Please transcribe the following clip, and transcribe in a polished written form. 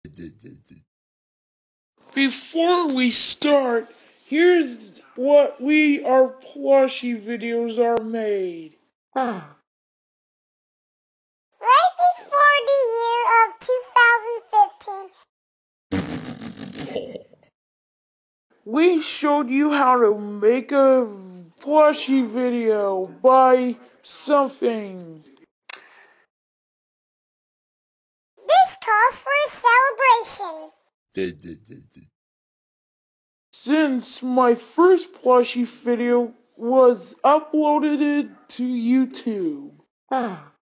Before we start, here's what our plushie videos are made. Right before the year of 2015. We showed you how to make a plushie video by something. This calls for a celebration. Since my first plushie video was uploaded to YouTube.